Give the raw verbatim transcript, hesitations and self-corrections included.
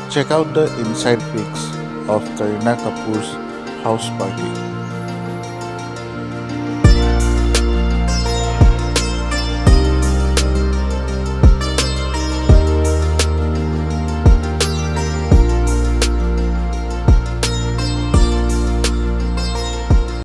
Check out the inside pics of Kareena Kapoor's house party.